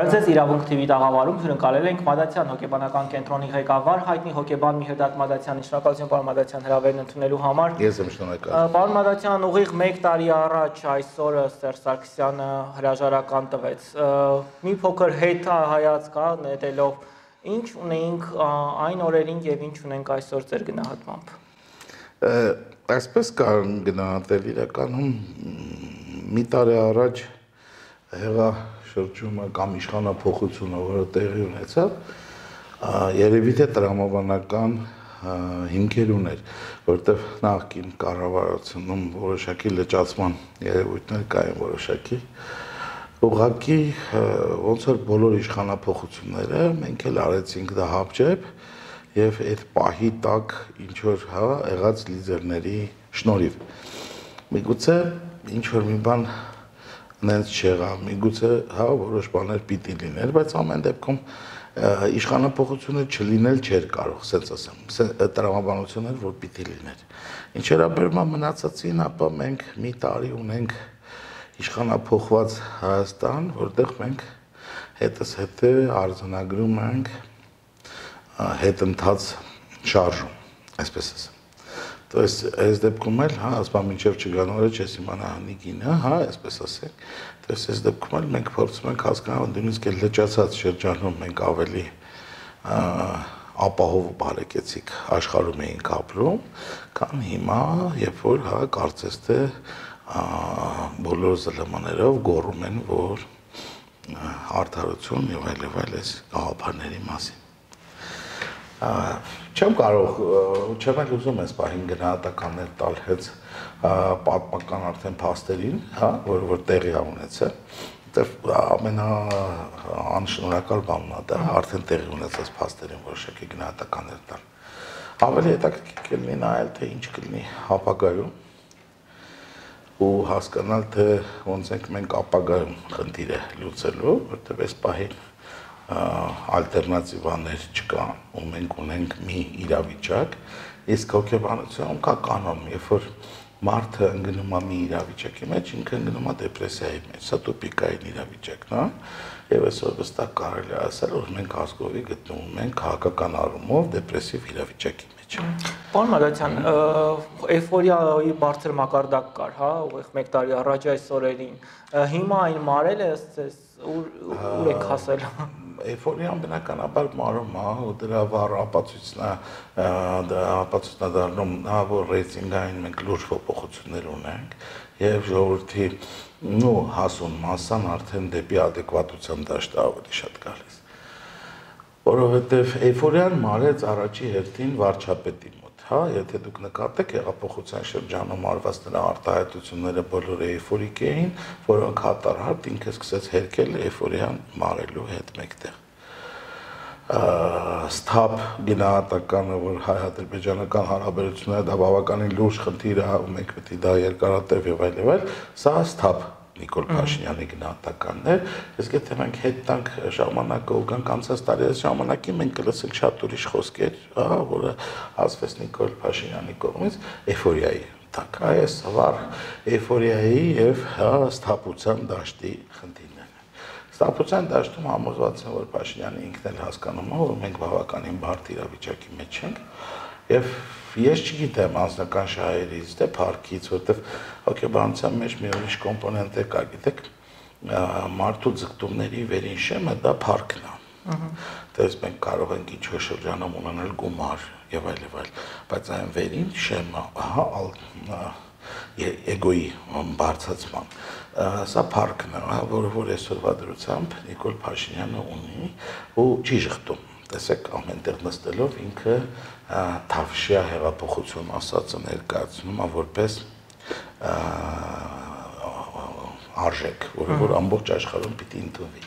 Բարև ձեզ իրավունք TV տաղավարում հյուրընկալել ենք Մադացյան հոգեբանական կենտրոնի ղեկավար հայտնի հոգեբան Միհրդատ Մադացյանի։ Շնորհակալություն պարոն Մադացյան հրավերն ընդունելու համար։ Ես եմ շնորհակալ։ Պարոն Մադացյան, ուղիղ 1 տարի առաջ այսօրը Սերժ Սարգսյանը հրաժարական տվեց։ Մի փոքր հետահայացք նետելով, ինչ ունեինք այն օրերին եւ ինչ ունենք այսօր ձեր գնահատմամբ։ Այսպես կարող գնահատել իրականում մի տարի առաջ հեղաշրջումը կամ իշխանափոխությունը, որը տեղի ունեցավ, երևի թե տրամաբանական հիմքեր ուներ, որտեղ նախկին կառավարությունում որոշակի լճացման երևույթներ կային որոշակի, ուղղակի ոնց որ բոլոր իշխանափոխությունները մենք էլ արեցինք դա հապճեպ եւ այդ պահի տակ ինչ որ եղած լիդերների շնորհիվ։ Միգուցե ինչ որ մի բան նենց չեղավ, միգուցե որոշ բաներ պիտի լիներ, բայց ամեն դեպքում իշխանափոխությունը չլինել չէր կարող, ասենց ասեմ, տրամաբանություն էր, որ պիտի լիներ։ Ինչ վերաբերում է մնացածին, ապա մենք մի տարի ունենք իշխանափոխված Հայաստան, որտեղ մենք հետս հետը արձանագրում ենք հետընթաց շարժում, այսպես ասեմ։ То есть այս դեպքում էլ, ասում մինչև չգան օրը չես իմանա հնիկինը, այսպես ասենք։ То есть այս դեպքում էլ մենք փորձում ենք հասկանալ, նույնիսկ այդ լճացած շրջանում մենք ավելի ապահով ու բարեկեցիկ աշխարհում էինք ապրում, քան հիմա, երբ որ կարծես թե բոլոր ԶԼՄ-ներով գոռում են, որ արդարություն եւ այլ այս գաղափարների մասին։ Չեմ կարող, չեմ էլ ուզում այս պահին գնահատականներ տալ հենց պատմական արդեն փաստերին, որ տեղի ա ունեցել, որտեղ ամենաանշնորհակալ բանն է դա արդեն տեղի ունեցած փաստերին որոշակի գնահատականներ տալ։ Ավելի հետաքրքիր կլինի նայել, թե ինչ կլինի ապագայում ու հասկանալ, թե ոնց ենք մենք ապագայում խնդիրը լուծելու, որտեղ այս պահին ալտերնատիվաներ չկան ու մենք ունենք մի իրավիճակ, իսկ հոգեբանությունում կա կանոն, երբ որ մարդը ընկնում է մի իրավիճակի մեջ, ինքը ընկնում է դեպրեսիայի մեջ, սա տոպիկային իրավիճակն է, եւ այսօր վստահ կարելի է ասել, որ մենք ազգովի գտնվում ենք քաղաքական առումով դեպրեսիվ իրավիճակի մեջ։ Պարոն Մադացյան, էйֆորիայի բարձր մակարդակ կար, ուղիղ 1 տարի առաջ այս օրերին, հիմա այն մարել է, ուր եք հասել։ Էйֆորիան բնականաբար մարում է, ու դրա վառ ապացույցն է դառնում, որ ռեյտինգային մենք լուրջ փոփոխություններ ունենք եւ ժողովրդի հասուն մասսան արդեն դեպի adekvatության դաշտը ավելի շատ գալիս։ Որովհետեւ էйֆորիան մարեց առաջի հերթին վարչապետի մոտ, եթե դուք նկատեք հեղափոխության շրջանում արված նրա արտահայտությունները բոլորը էйֆորիկ էին, որոնք հատարհատ ինքը սկսեց հերքել էйֆորիան մարելու հետ մեկտեղ։ Սթափ գնահատականը, որ հայ-ադրբեջանական հարաբերությունները դա բավականին լուրջ խնդիր է, ու մենք պետք է դա երկարատև եւ այլ, սա սթափ Նիկոլ Փաշինյանի գնահատականն էր, իսկ եթե մենք հետ տանք ժամանակը ու գանք անցած տարի այս ժամանակին մենք կլսենք շատ ուրիշ խոսքեր, որը ասվեց Նիկոլ Փաշինյանի կողմից էйֆորիայի տակ, այս վառ էйֆորիայի եւ սթափության դաշտի խնդիրներն են։ Սթափության դաշտում համոզված եմ, որ Փաշինյանը ինքն էլ հասկանում է, որ մենք բավականին բարդ իրավիճակի մեջ ենք եւ ես չգիտեմ անձնական շահերից, թե փառքից, որտեվ հոգեբանության մեջ մի ուրիշ կոմպոնենտ է կա, գիտեք, մարդու ձգտումների վերին շեմը դա փառքն է։ Դες մենք կարող ենք ինչ-որ շրջանում ունենալ գումար եւ այլ, բայց այն վերին շեմը, էգոյի բարձրացման, սա փառքն է, որ այսօրվա դրությամբ Նիկոլ Փաշինյանը ունի ու չի ժխտում։ Տեսեք, ամենտեղ նստելով ինքը թավշյա հեղափոխություն ասածը ներկայացնում է որպես արժեք, որ ամբողջ աշխարհում պիտի ընդունվի։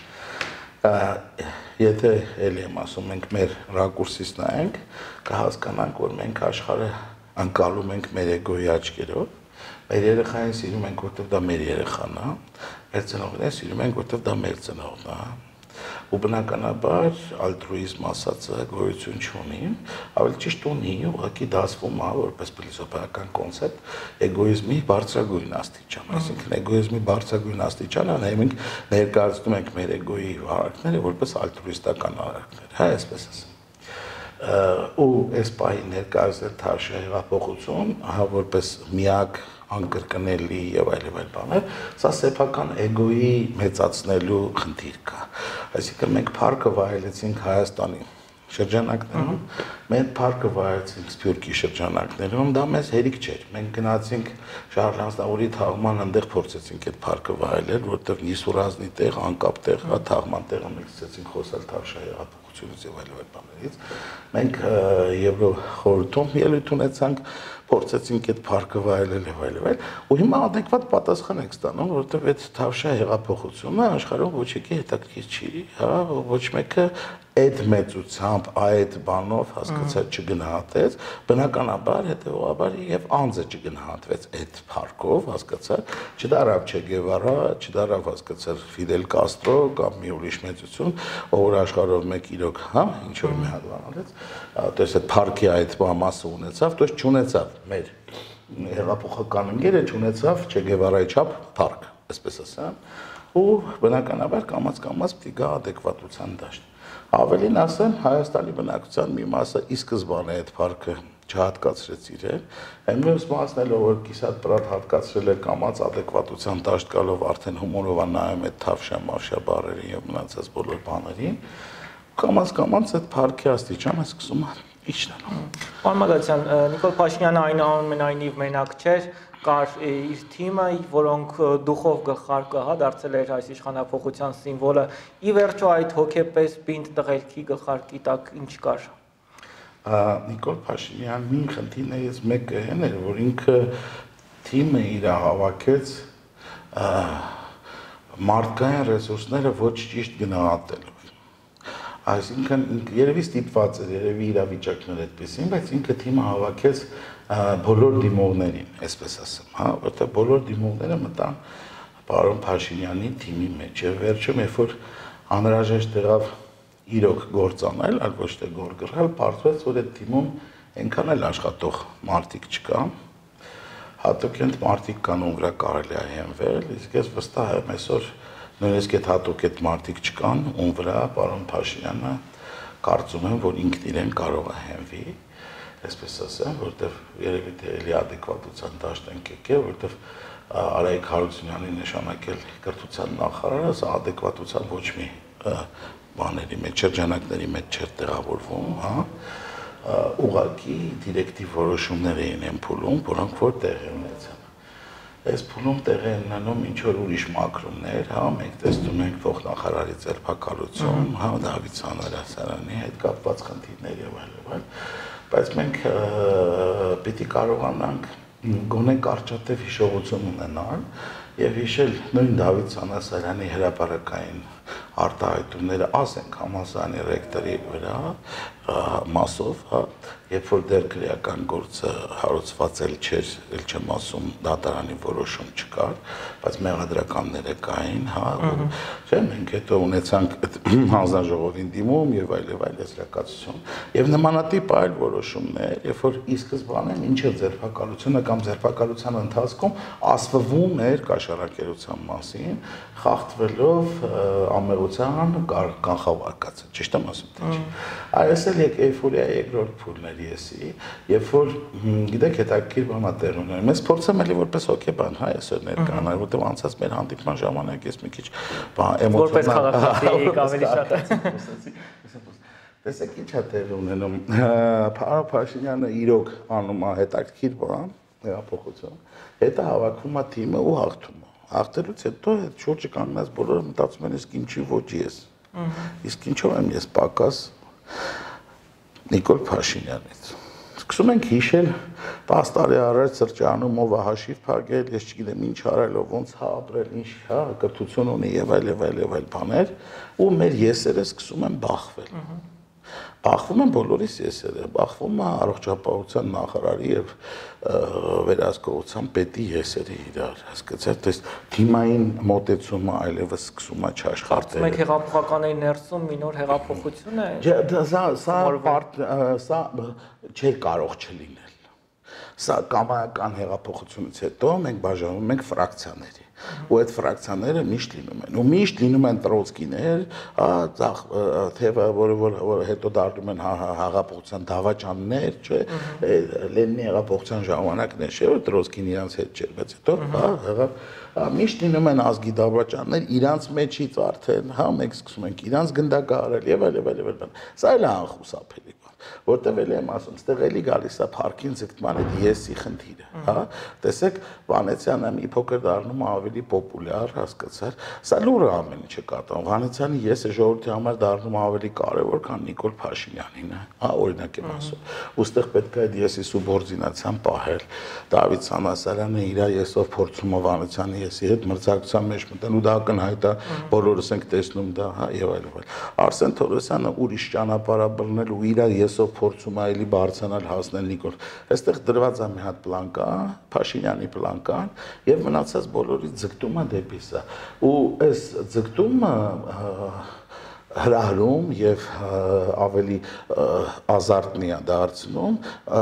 Եթե ելի եմ ասում, մենք մեր ռակուրսից նայենք, կհասկանանք, որ մենք աշխարհը անցալում ենք մեր էգոյի աչքերով, մեր երեխային սիրում ենք, որտեղ դա մեր երեխան է, մեր ծնողներին սիրում ենք, որտեղ դա մեր ծնողն է, ու բնականաբար ալտրուիզմ ասածը գոյություն չունի, ավելի ճիշտ ունի, ուղղակի դասվում է որպես փիլիսոփայական կոնցեպտ էգոիզմի բարձրագույն աստիճան, այսինքն էգոիզմի բարձրագույն աստիճանը մենք ներկայացնում ենք մեր էգոյի վարակները որպես ալտրուիստական վարակներ, հա, այսպես ասեմ։ Ու այս պահի ներկայացնել Թավշյա հեղափոխություն, հա, որպես միակ անկրկնելի եւ այլ բաներ, սա սեփական էգոյի մեծացնելու խնդիր կա։ Այսինքն մենք փառքը վայելեցինք Հայաստանի շրջանակներում, մենք փառքը վայելեցինք Սփյուռքի շրջանակներում, դա մեզ հերիք չէր։ Մենք գնացինք Շարլ Ազնավուրի թաղման այնտեղ փորձեցինք այդ փառքը վայելել, որովհետեւ Նիսուրազնի տեղ, անկապ տեղ, հա, թաղման տեղը մենք սկսեցինք խոսալ Թավշյա հեղափոխությունից եւ այլ բաներից։ Մենք Եվրոխորհրդում ելույթ ունեցանք, փորձեցինք այդ փառքը վայելել եւ այլ, ու հիմա adekvat պատասխան եք ստանում, որովհետեւ այդ Թավշյա հեղափոխությունը աշխարհում ոչինչ հետաքրքիր չի, հա, ոչ մեկը այդ մեծությամբ, այդ բանով հասկացա չգնահատեց, բնականաբար հետեւաբար եւ անձը չգնահատվեց այդ փառքով, հասկացա, չդարավ Չե Գևարա, չդարավ հասկացար Ֆիդել Կաստրո կամ մի ուրիշ մեծություն, որ աշխարհով մեկ իրոք, հա, ինչ որ մի հատ բան արեց, դες այդ փառքի այդ մասը ունեցավ, դες չունեցավ մեր հեղափոխական ընկերը չունեցավ Չե Գևարայի չափ փառք, այսպես ասեմ, ու բնականաբար կամաց-կամաց պիտի գա adekvatության դաշտ։ Ավելին ասեմ, Հայաստանի բնակչության մի մասը ի սկզբանե այդ փառքը չհատկացրեց իրեն, մյուս մասն էլ որ կիսատ պրատ հատկացրել է կամաց adekvatության դաշտ գալով արդեն հումորով նայում այդ Թավշյա բառերին եւ մնացած բոլոր բաներին, կամաց-կամաց այդ փառքի աստիճանը սկսում է իջնել։ Պարոն Մագասյան, Նիկոլ Փաշինյանը այնուամենայնիվ մենակ չէր, կար իր թիմը, որոնք դուխով գլխարկը, հա, դարձել էր այս իշխանափոխության սիմվոլը, ի վերջո այդ հոգեպես պինդ տղերքի գլխարկի տակ ինչ կար։ Նիկոլ Փաշինյանի խնդիրներից մեկը այն էր, որ ինքը թիմը իր հավաքեց մարդկային ռեսուրսները ոչ ճիշտ գնահատելով։ Այսինքն երևի ստիպված էր, երևի իրավիճակներ այդպեսին, բայց ինքը թիմը հավաքեց բոլոր դիմողներին, այսպես ասեմ, հա, որտեղ բոլոր դիմողները մտան պարոն Փաշինյանի թիմի մեջ եւ վերջում երբ որ անհրաժեշտ եղավ իրոք գործանել, այլ ոչ թե գոր գրել, պարզվեց որ այդ թիմում այնքան էլ աշխատող մարդիկ չկա, հատուկ են մարդիկ կան ում վրա կարելի է հենվել, իսկ ես վստահ եմ այսօր նույնիսկ այդ հատուկ այդ մարդիկ չկան, ում վրա պարոն Փաշինյանը կարծում եմ որ ինքն իրեն կարող է հենվի, այսպես ասեմ, որտեվ երևի թե էլի adekvatության դաշտ ենք եկել, որտեվ Արայիկ Հարությունյանի նշանակել կրթության նախարարը, սա adekvatության ոչ մի բաների մեջ, շրջանակների մեջ չէր տեղավորվում, հա, ուղղակի դիրեկտիվ որոշումներ էին են փուլում, որոնք որ տեղի ունեցան։ Այս փուլում տեղի են ունենում ինչ որ ուրիշ մակրումներ, հա, մենք տեսնում ենք փոխնախարարի ձերբակալություն, հա, Դավիթ Սանարյանի հետ կապված խնդիրներ եւ այլ, բայց մենք պիտի կարողանանք գոնե կարճատև հիշողություն ունենալ եւ հիշել նույն Դավիթ Սանասարյանի հրապարակային արտահայտումները, ասենք համալսարանի ռեկտորի վրա մասով, հա, երբ որ դեռ քրեական գործը հարուցված էլ չէր, էլ չեմ ասում դատարանի որոշում չկար, բայց մեղադրականները կային, հա, չէ, մենք հետո ունեցանք հանձնաժողովին դիմում եւ այլ եզրակացություն եւ նմանատիպ այլ որոշումներ, երբ որ ի սկզբանե ինչը ձերբակալությունը կամ ձերբակալության ընթացքում ասվում էր կաշառակերության մասին, խախտվելով ամեղության կանխավարկածը, ճիշտ եմ ասում թե չէ։ Այս էլ էйֆորիա երկրորդ փուլն էր եսի, երբ որ գիտեք հետաքրքիր բան է տեղ ունենում։ Ես փորձեմ էլի որպես հոգեբան, հա, այսօր ներկայանալ, որտեղ անցած մեր հանդիպման ժամանակ ես մի քիչ էմոցիոնալ ավելի շատ տեսեք ինչ է տեղ ունենում։ Պարոն Փաշինյանը իրոք անում է հետաքրքիր բան, հեղափոխություն, հետո հավաքվում է թիմը ու հաղթում է։ Հաղթելուց հետո այդ շուրջը կանգնած բոլորը մտածում են իսկ ինչի ոչ ես։ Իսկ ինչով եմ ես պակաս Նիկոլ Փաշինյանից։ Սկսում ենք հիշել 10 տարի առաջ սրճարանում ով հաշիվ փակել, ես չգիտեմ ինչ արել, ոնց հա ապրել, ինչ հա կրթություն ունի եւ այլ բաներ, ու մեր եսերը սկսում են բախվել։ Բախվում են բոլորիս եսերը, բախվում է առողջապահության նախարարի եւ վերահսկողության պետի եսերը իրար, հասկացա՞ր, դες թիմային մոտեցումը այլևս սկսում է չաշխատել։ Մեկ հեղափոխականների ներսում մի նոր հեղափոխություն է։ Սա չէր կարող չլինել։ Սա կամայական հեղափոխությունից հետո մենք բաժանում ենք ֆրակցիաների, ու այդ ֆրակցիաները միշտ լինում են, ու միշտ լինում են տրոցկիներ, թեվը, որը հետո դառնում են հեղափոխության դավաճաններ, չէ, Լենինի հեղափոխության ժամանակներ, չէ, որ տրոցկին իրանց հետ չէր, բայց հետո միշտ լինում են ազգի դավաճաններ, իրանց մեջից արդեն, մենք սկսում ենք իրանց գնդակահարել եւ այլ։ Սա էլ է անխուսափելի։ Որտեվ էլ եմ ասում, ստեղ էլի գալիս է փառքին ձգտման այդ եսի խնդիրը, հա, տեսեք, Վանեցյանը մի փոքր դառնում է ավելի պոպուլյար, հասկացար, սա լուրը ամեն ինչը կատարում, Վանեցյանի եսը ժողովրդի համար դառնում է ավելի կարևոր, քան Նիկոլ Փաշինյանին, հա, օրինակ եմ ասում, ու ստեղ պետք է այդ եսի սուբորդինացիան պահել, Դավիթ Սանասարյանը իր եսով փորձում է Վանեցյանի եսի հետ մրցակցության մեջ մտնել, ու դա ակնհայտ է, բոլորս ենք տեսնում դա, հա, եւ այլն։ Արսեն Թորոսյանը ուրիշ ճանապարհ է բռնել ու իր եսով փորձում է այլի բարձրանալ հասնել Նիկոլ։ Այստեղ դրված է մի հատ պլան կա, Փաշինյանի պլան կան, եւ մնացած բոլորի ձգտումը դեպի սա։ Ու այս ձգտումը հրահրում եւ ավելի ազարտնի է դարձնում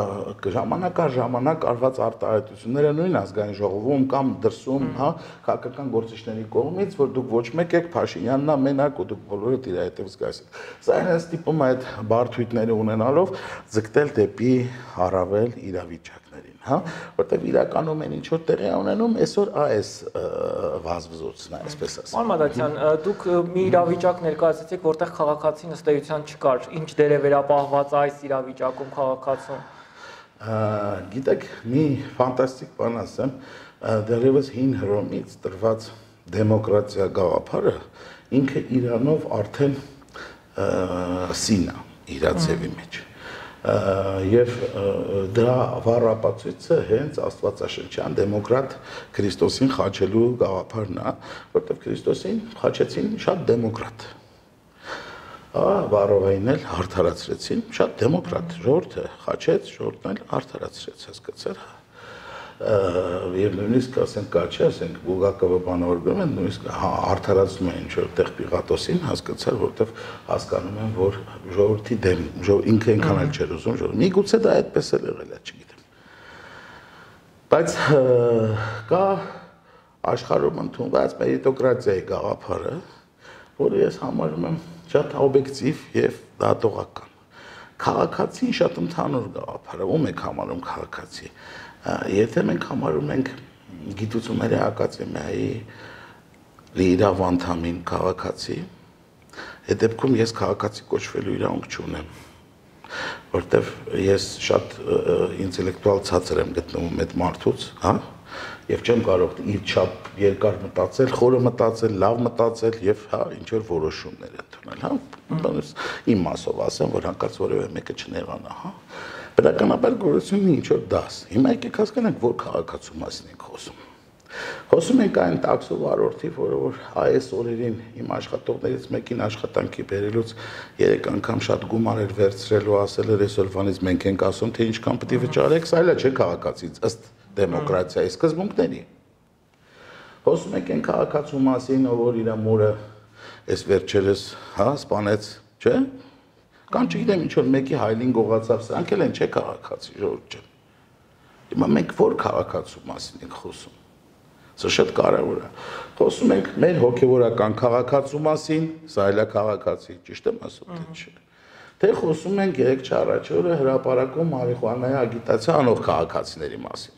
ժամանակ արված արտահայտությունները նույն ազգային ժողովում կամ դրսում, հա, քաղաքական գործիչների կողմից, որ դուք ոչ մեկ եք, Փաշինյանն է մենակ ու դուք բոլորը իր հետևից գայս եք։ Սա այն ստիպում է այդ բարդույթները ունենալով ձգտել դեպի առավել իրավիճակներին, հա, որտեղ իրականում են ինչ որ տեղի ունենում, այսօր այս վազվզոցն է, այսպես ասեմ։ Մանմադացյան, դուք մի իրավիճակ ներկայացրեցիք, որտեղ քաղաքացին ըստ էության չկար, ինչ դեր է վերապահված այս իրավիճակում քաղաքացուն։ Գիտեք, մի ֆանտաստիկ բան ասեմ, դեռևս հին Հռոմից տրված դեմոկրատիա գաղափարը ինքը իրանով արդեն սին է իր ձևի մեջ։ Եվ դրա վառապացույցը հենց Աստվածաշնչյան դեմոկրատ Քրիստոսին խաչելու գաղափարն է, որտեղ Քրիստոսին խաչեցին շատ դեմոկրատ։ Վառովային էլ արդարացրեցին, շատ դեմոկրատ ժողովուրդը խաչեց, ժողովուրդն էլ արդարացրեց, հասկացար։ Եվ նույնիսկ ասենք կաչի, ասենք Բուլգակովը բանավորում են, նույնիսկ արդարացնում են ինչ-որ տեղ Պիղատոսին, հասկացար, որտեղ հասկանում են, որ ժողովրդի դեմ, ինքը այնքան էլ չէր ուզում ժողովուրդ։ Միգուցե դա այդպես էլ եղել է, չգիտեմ։ Բայց կա աշխարհում ընդունված մերիտոկրատիայի գաղափարը, որը ես համարում եմ շատ օբյեկտիվ եւ դատողական։ Քաղաքացին շատ ընդհանուր գաղափար է, ում եք համարում քաղաքացի։ Եթե մենք համարում ենք գիտությունների ակադեմիայի լիիրավ անդամին քաղաքացի, այդ դեպքում ես քաղաքացի կոչվելու իրավունք չունեմ, որտեվ ես շատ ինտելեկտուալ ցածր եմ գտնվում այդ մարդուց, հա, եւ չեմ կարող իր չափ երկար մտածել, խորը մտածել, լավ մտածել եւ հա ինչ որ որոշումներ ընդունել, հա, իմ մասով ասեմ, որ հանկարծ որևէ մեկը չնեղանա, հա։ Բնականաբար գորությունը ինչ որ դաս։ Հիմա եկեք հասկանանք, որ քաղաքացու մասին ենք խոսում։ Խոսում ենք այն տաքսո վարորդի, որ այս օրերին իմ աշխատողներից մեկին աշխատանքի բերելուց 3 անգամ շատ գումար էր վերցրել ու ասել էր այսօրվանից մենք ենք ասում, թե ինչքան պետք է վճարեք, սա էլ չէ քաղաքացից ըստ դեմոկրատիայի սկզբունքների։ Խոսում ենք այն քաղաքացու մասին, որ իր մորը այս վերջերս, հա, սպանեց, չէ՞։ Կան չգիտեմ ինչ որ մեկի հայլին գողացավ, սրանք էլ են չէ քաղաքացի ժողովուրդ ջան։ Հիմա մենք որ քաղաքացու մասին ենք խոսում։ Սա շատ կարևոր է։ Խոսում ենք մեր հոգևորական քաղաքացու մասին, սա էլ է քաղաքացի, ճիշտ եմ ասում թե չէ։ Թե խոսում ենք 3 առաջ օրը հրապարակում մարիխուանայի ագիտացիա անող քաղաքացիների մասին։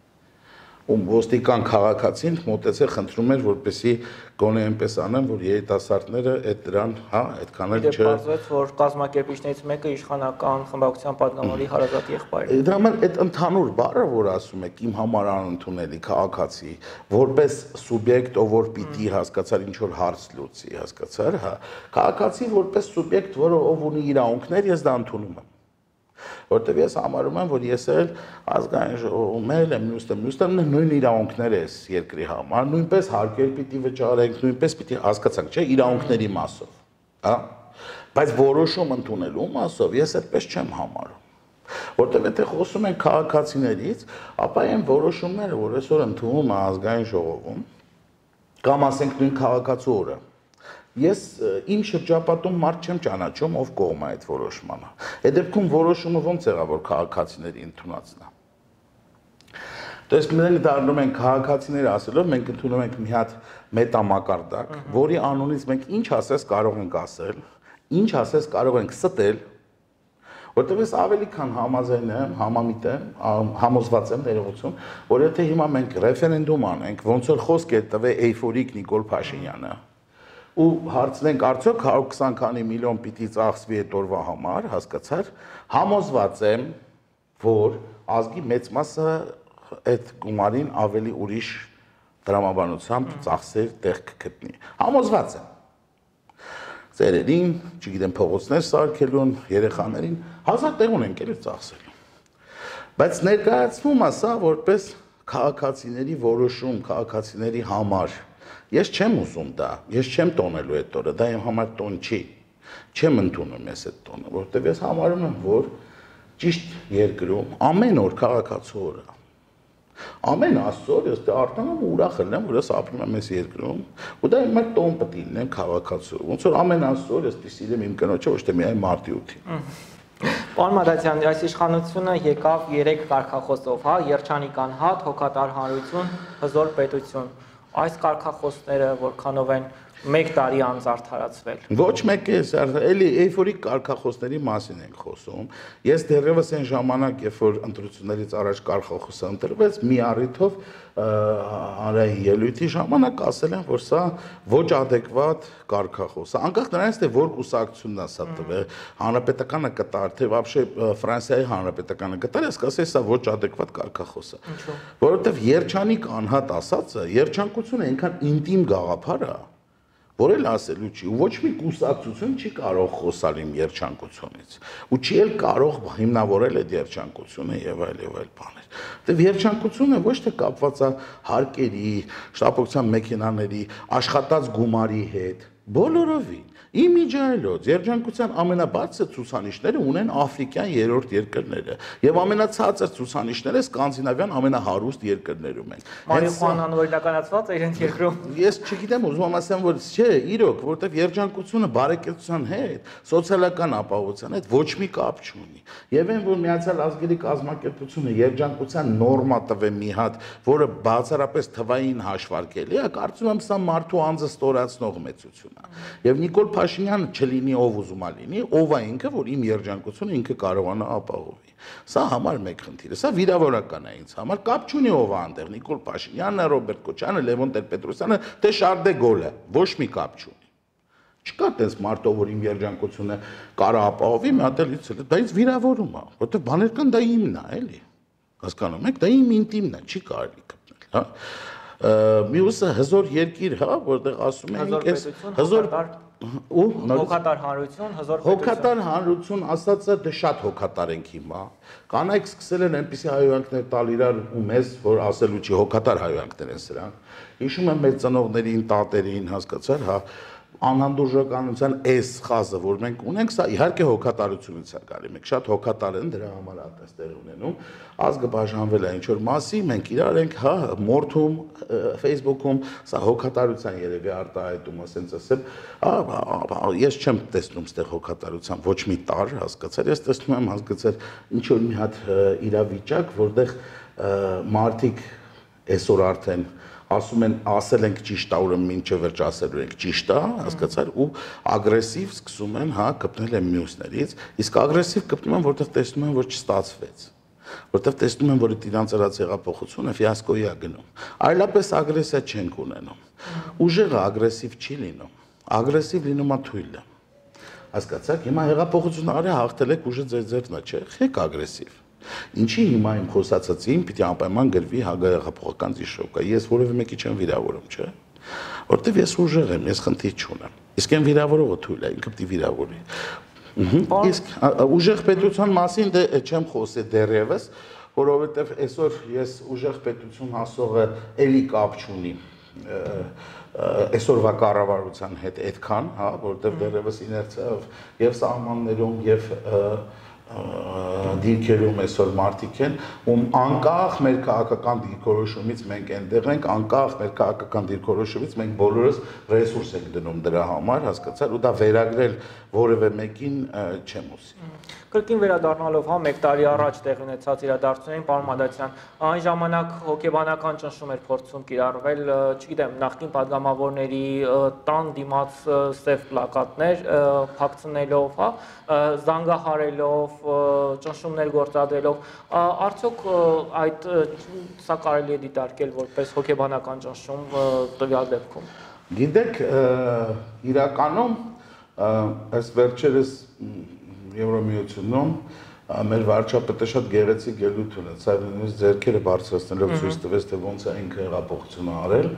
Ում ոստիկան քաղաքացին մոտեցել խնդրում էր, որպեսզի գոնե այնպես անեն, որ երիտասարդները այդ դրան, հա, այդքան էլ չէ։ Պարզվեց, որ կազմակերպիչներից մեկը իշխանական խմբակցության պատգամավորի հարազատ եղբայրն է։ Դրա համար այդ ընդհանուր բառը, որ ասում եք, իմ համար անընդունելի քաղաքացի, որպես սուբյեկտ, ով որ պիտի հասկացար ինչ որ հարց լուծի, հասկացար, հա, քաղաքացի որպես սուբյեկտ, որը ով ունի իրավունքներ, ես դա ընդունում եմ։ Որտեւ ես համարում եմ, որ ես էլ ազգային ժողովում եմ, մյուսը նույն իրավունքներ է երկրի համար, նույնպես հարկեր պիտի վճարենք, նույնպես պիտի հասկացանք, չէ, իրավունքների մասով, հա։ Բայց որոշում ընդունելու մասով ես այդպես չեմ համարում։ Որտեղ եթե խոսում ենք քաղաքացիներից, ապա այն որոշումները, որ այսօր ընդունում է ազգային ժողովում, կամ ասենք նույն քաղաքացու օրը, ես իմ շրջապատում մարդ չեմ ճանաչում, ով կողմ է այդ որոշմանը։ Այդ դեպքում որոշումը ոնց եղավ, որ քաղաքացիների ընդունածն է։ Դες մենք դառնում ենք քաղաքացիներ ասելով, մենք ընդունում ենք մի հատ մետամակարդակ, որի անունից մենք ինչ ասես կարող ենք ասել, ինչ ասես կարող ենք ստել, որտեղ ես ավելի քան համաձայն եմ, համամիտ եմ, համոզված եմ ներողություն, որ եթե հիմա մենք ռեֆերենդում անենք, ոնց որ խոսք է տվել էյֆորիկ Նիկոլ Փաշինյանը, ու հարցնենք արդյոք 120 քանի միլիոն պիտի ծախսվի այդ օրվա համար, հասկացար, համոզված եմ, որ ազգի մեծ մասը այդ գումարին ավելի ուրիշ դրամաբանությամբ ծախսեր տեղ կգտնի։ Համոզված եմ։ Ծերերին, չգիտեմ, փողոցներ սարքելուն, երեխաներին հազար տեղ ունենք էլի ծախսելու։ Բայց ներկայացվում է սա որպես քաղաքացիների որոշում, քաղաքացիների համար։ Ես չեմ ուզում դա, ես չեմ տոնելու այդ օրը, դա իմ համար տոն չի։ Չեմ ընդունում ես այդ տոնը, որտեղ ես համարում եմ, որ ճիշտ երկրում ամեն օր քաղաքացու օրը ամեն աստծո ես արտանամ ու ուրախ եմ, որ ես ապրում եմ այս երկրում, ու դա իմ տոն պետք է լինեմ քաղաքացու։ Ոնց որ ամեն աստծո ես սիրեմ իմ կնոջը, ոչ թե միայն մարտի 8-ին։ Պարոն Մադաթյան, այս իշխանությունը եկավ 3 կարգախոսով, հա, երջանիկ անհատ, հոգատար հանրություն, հզոր պետություն։ Այս կարգախոսները որքանով են 1 տարի անց արդարացվել։ Ոչ մեկ է, էլի էյֆորիկ կարգախոսների մասին ենք խոսում։ Ես դեռևս այն ժամանակ, երբ որ ընտրություններից առաջ կարգախոսը ընտրվեց, մի առիթով հանրային ելույթի ժամանակ ասել են, որ սա ոչ ադեկվատ կարգախոս է։ Անկախ նրանից, թե որ կուսակցությունն է սա տվել, հանրապետականը կտար, թե вообще Ֆրանսիայի հանրապետականը կտար, ես կասեի, սա ոչ ադեկվատ կարգախոս է։ Որովհետև երջանիկ անհատ ասածը, երջանկությունը այնքան ինտիմ գաղափար է, որ էլ ասելու չի, ու ոչ մի կուսակցություն չի կարող խոսալ իմ երջանկությունից, ու չի էլ կարող հիմնավորել այդ երջանկությունը եւ այլ բաներ։ Դե երջանկությունը ոչ թե կապված է հարկերի, շտապօգնության մեքենաների, աշխատած գումարի հետ, բոլորովին։ Իմիջայլոց երջանկության ամենաբարձր ցուցանիշները ունեն աֆրիկյան երրորդ երկրները եւ ամենացածր ցուցանիշները սկանդինավյան ամենահարուստ երկրներում են։ Մարիխուանան օրինականացված է իրենց երկրում։ Ես չգիտեմ, ուզում եմ ասեմ, որ չէ, իրոք, որովհետեւ երջանկությունը բարեկեցության հետ, սոցիալական ապահովության հետ ոչ մի կապ չունի։ Եվ այն, որ Միացյալ Ազգերի կազմակերպությունը երջանկության նորմա տվե մի հատ, որը բացառապես թվային հաշվարկելի է, կարծում եմ սա մարդու անձը ստորացնող մեծություն է։ Եվ Նիկոլ Փաշինյանը չլինի ով ուզում է լինի, ով է ինքը, որ իմ երջանկությունը ինքը կարողանա ապահովի։ Սա համար մեկ խնդիր է, սա վիրավորական է ինձ համար, կապ չունի ով է այնտեղ, Նիկոլ Փաշինյանը, Ռոբերտ Քոչարյանը, Լևոն Տեր-Պետրոսյանը, թե Շարլ դե Գոլը, ոչ մի կապ չունի։ Չկա տես մարդով, որ իմ երջանկությունը կարա ապահովի, մի հատ էլ իցել, դա ինձ վիրավորում է, որովհետև բաներ կան, դա իմն է, էլի։ Հասկանում եք, դա իմ ինտիմն է, չի կարելի գտնել, հա։ Մյուսը հզոր երկիր, հա, որտեղ ասում ենք, հզոր ու հոգատար հանրություն, հզոր պետություն։ Հոգատար հանրություն ասածը դե շատ հոգատար ենք հիմա։ Կանայք սկսել են այնպիսի հայհոյանքներ տալ իրար ու մեզ, որ ասելու չի հոգատար հայհոյանքներ են սրանք։ Հիշում եմ մեր ծնողներին, տատերին, հասկացար, հա, անհանդուրժականության այս խազը, որ մենք ունենք, սա իհարկե հոգատարությունից է գալի։ Մենք շատ հոգատար են դրա համար ատեստեր ունենում։ Ազգը բաժանվել է ինչ-որ մասի, մենք իրար ենք, հա, մորթում, Facebook-ում, սա հոգատարության երևի արտահայտում, ասենց ասեմ, ես չեմ տեսնում ստեղ հոգատարության ոչ մի տար, հասկացար, ես տեսնում եմ, հասկացար, ինչ-որ մի հատ իրավիճակ, որտեղ մարդիկ այսօր արդեն ասում են, ասել ենք ճիշտ է, ուրեմն մինչև վերջ ասելու ենք ճիշտ է, հասկացար, ու ագրեսիվ սկսում են, հա, կպնել են մյուսներից, իսկ ագրեսիվ կպնում են, որտեղ տեսնում են, որ չստացվեց, որտեղ տեսնում են, որ իրանց արած հեղափոխությունը ֆիասկոյի է գնում, այլապես ագրեսիա չենք ունենում, ուժեղը ագրեսիվ չի լինում, ագրեսիվ լինում է թույլը, հասկացաք, հիմա հեղափոխությունը արի հաղթել եք ուժը ձեր ձեռնա, չէ, եք ագրեսիվ։ Ինչի հիմա իմ խոսածածին պիտի անպայման գրվի հեղափոխական դիշոկա։ Ես որևէ մեկի չեմ վիրավորում, չէ։ Որտեվ ես ուժեղ եմ, ես խնդիր չունեմ։ Իսկ այն վիրավորողը թույլ է, ինքը պիտի վիրավորի։ Իսկ ուժեղ պետության մասին դե չեմ խոսել դեռևս, որովհետև այսօր ես ուժեղ պետություն ասողը էլի կապ չունի այսօրվա կառավարության հետ այդքան, հա, որտեղ դեռևս իներցիայով եւ սահմաններում եւ դիրքերում այսօր մարդիկ են, ում անկախ մեր քաղաքական դիրքորոշումից մենք այնտեղ ենք, անկախ մեր քաղաքական դիրքորոշումից մենք բոլորս ռեսուրս ենք դնում դրա համար, հասկացար, ու դա վերագրել որևէ մեկին չեմ ուզի։ Կրկին վերադառնալով, հա, 1 տարի առաջ տեղի ունեցած իրադարձություններին, պարոն Մադասյան, այն ժամանակ հոգեբանական ճնշում էր փորձում կիրառվել, չգիտեմ, նախկին падգամավորների տան դիմաց սև պլակատներ փակցնելով, հա, զանգահարելով, ճնշումներ գործադրելով, արդյոք այդ սա կարելի է դիտարկել որպես հոգեբանական ճնշում տվյալ դեպքում։ Գիտեք, իրականում այս վերջերս Եվրոմիությունում մեր վարչապետը շատ գեղեցիկ ելույթ ունեցավ, նույնիսկ ձեռքերը բարձրացնելով ցույց տվեց, թե ոնց է ինքը հեղափոխություն արել,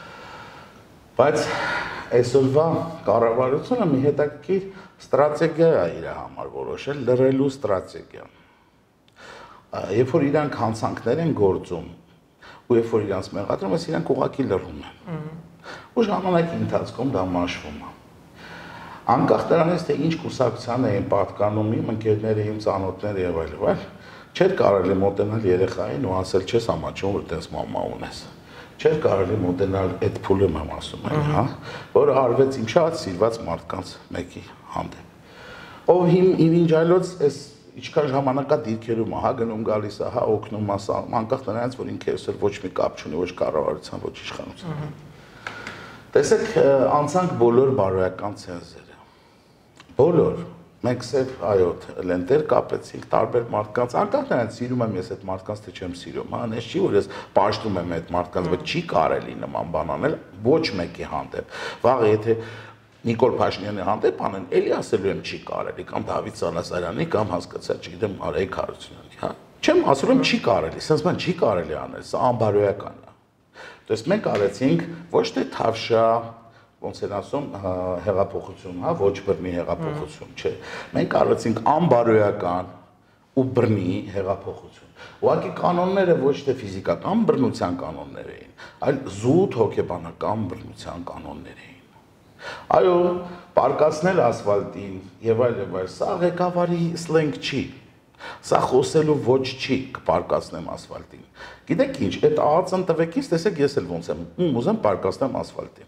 բայց այսօրվա կառավարությունը մի հետաքրքիր ստրատեգիա է իր համար որոշել, լրելու ստրատեգիա։ Երբ որ իրանք հանցանքներ են գործում, ու երբ որ իրանք մեղադրում են, իրանք ուղղակի լռում են։ Ու ժամանակի ընթացքում դա մաշվում է։ Անկախ դրանից, թե ինչ կուսակցության էին պատկանում իմ ընկերները, իմ ծանոթները եւ այլ, չէր կարելի մոտենալ երեխային ու ասել չես ամաչում, որ տես մամա ունես։ Չէր կարելի մոտենալ այդ փուլը եմ ասում այն, հա, որը արվեց իմ շատ սիրված մարդկանց մեկի հանդեպ։ Ով ինչ այլոց այս ինչքան ժամանակա դիրքերում է, հա, գնում գալիս է, հա, օգնում է, անկախ դրանից, որ ինքը այսօր ոչ մի կապ չունի ոչ կառավարության, ոչ իշխանության։ Տեսեք, անցանք բոլոր բարոյական ցենզերը։ Բոլոր, մենք սև այո լենտեր կապեցինք տարբեր մարդկանց, անկախ նրանից սիրում եմ ես այդ մարդկանց, թե չեմ սիրում, հա, ես չի որ ես պաշտում եմ այդ մարդկանց, բայց չի կարելի նման բան անել ոչ մեկի հանդեպ։ Վաղը եթե Նիկոլ Փաշինյանի հանդեպ անեն, էլի ասելու եմ չի կարելի, կամ Դավիթ Սալասարյանի, կամ հասկացա, չգիտեմ, Արայիկ Հարությունյանի, հա։ Չեմ ասում եմ չի կարելի, sense բան չի կարելի անել, սա անբարոյական է։ Դες մենք արեցինք ոչ թե թավշա ոնց են ասում հեղափոխություն, հա, ոչ բռնի հեղափոխություն, չէ։ Մենք արեցինք անբարոյական ու բռնի հեղափոխություն։ Ուղղակի կանոնները ոչ թե ֆիզիկական բռնության կանոններ էին, այլ զուտ հոգեբանական բռնության կանոններ էին։ Այո, պարկացնել ասֆալտին եւ այլ, սա ղեկավարի սլենգ չի։ Սա խոսելու ոչ չի կպարկացնեմ ասֆալտին։ Գիտեք ինչ, այդ ԱԱՑ-ն տվեկից տեսեք ես էլ ոնց եմ ուզեմ պարկացնեմ ասֆալտին։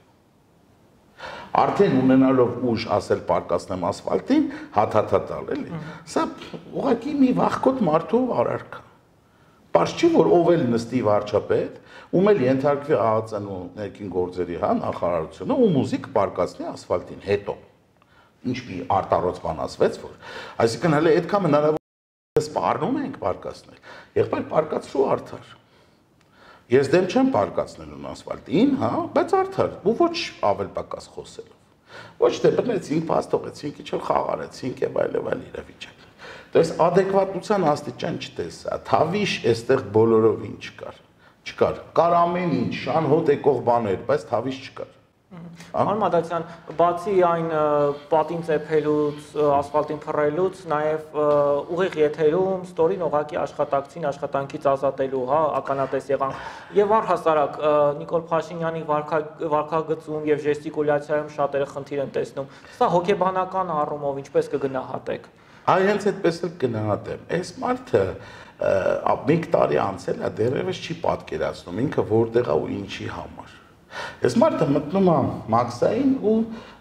Արդեն ունենալով ուժ ասել պարկացնեմ ասֆալտին, հաթաթատալ էլի։ Սա ուղղակի մի վախկոտ մարդու արարք է։ Պարզ չի որ ով էլ նստի վարչապետ, ում էլ ենթարկվի ԱԱՑ-ն ու ներքին գործերի, հա, նախարարությունը, ու մուզիկ պարկացնի ասֆալտին հետո։ Ինչ մի արտառոց բան ասվեց որ, այսինքն հələ այդքան հնարավոր սպառնում ենք պարկացնել։ Եղբայր պարկացրու արդար։ Ես դեմ չեմ պարկացնելուն ասֆալտին, հա, բայց արդար, ու ոչ ավել պակաս խոսելով։ Ոչ թե բռնեցինք, փաս թողեցինք, իջել խաղարեցինք եւ այլ իրավիճակ։ Դες adekvatության աստիճան չտեսա, թավիշ այստեղ բոլորովին չկար։ Չկար։ Կար ամեն ինչ, շանհոտ եկող բաներ, բայց թավիշ չկար։ Պարոն Մադասյան, բացի այն պատին ծեփելուց, ասֆալտին փռելուց, նաև ուղիղ եթերում ստորին ուղակի աշխատակցին աշխատանքից ազատելու, հա, ականատես եղանք։ Եվ առհասարակ Նիկոլ Փաշինյանի վարքագծում եւ ժեստիկուլյացիայում շատերը խնդիր են տեսնում։ Սա հոգեբանական առումով ինչպես կգնահատեք։ Այ հենց այդպես էլ կգնահատեմ։ Այս մարդը մի տարի անցել է, դեռևս չի պատկերացնում ինքը որտեղ է ու ինչի համար։ Այս մարդը մտնում է մաքսային ու